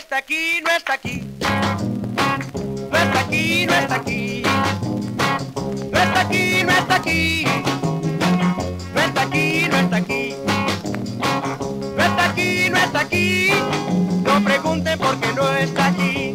está aquí, no está aquí. No está aquí, no está aquí. No está aquí, no está aquí. No está aquí, no está aquí. No está aquí, no está aquí. No pregunten por qué no está aquí.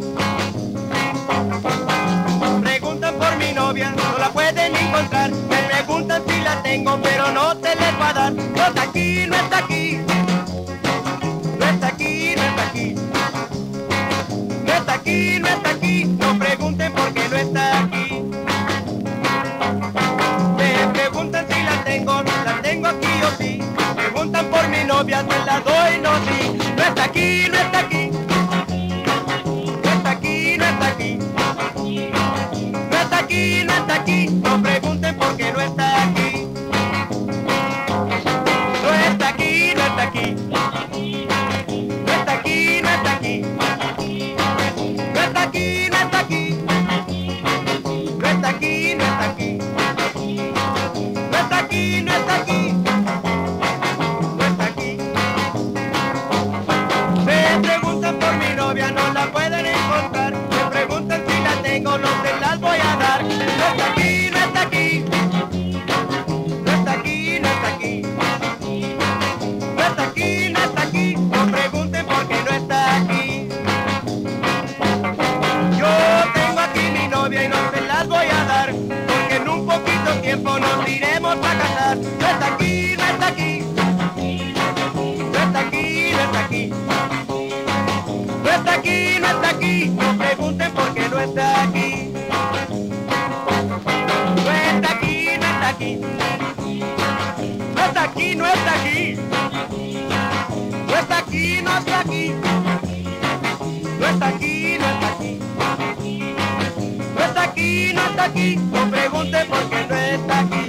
Preguntan por mi novia, no la pueden encontrar. Me preguntan si la tengo, pero no se les va a dar. No está aquí, no está aquí. No está aquí, no está aquí. No está aquí, no está aquí. No pregunten por qué no está aquí. Me preguntan si la tengo aquí o sí. Preguntan por mi novia, se la doy, no sí. No está aquí, no está aquí. No está aquí, no está aquí. No está aquí, no está aquí. No pregunten por qué no está aquí. No está aquí, no está aquí. No está aquí, no está aquí. No está aquí, no está aquí. No está aquí, no está aquí. No está aquí, no está aquí. No está aquí. Me preguntan por mi novia, no la pueden encontrar. Me preguntan si la tengo, no se las voy a dar. No está aquí, no está aquí. No está aquí, no está aquí. No está aquí, no está aquí. No pregunten por qué no está aquí. Yo tengo aquí mi novia y no se las voy a dar, porque en un poquito tiempo nos iremos a casar. No está aquí, no está aquí. No está aquí, no está aquí. No está aquí, no está aquí. No pregunten por qué no está aquí. No está aquí, no está aquí. No está aquí, no está aquí. No está aquí, no está aquí. No está aquí, no está aquí. No está aquí, no está aquí. No pregunten por qué no está aquí.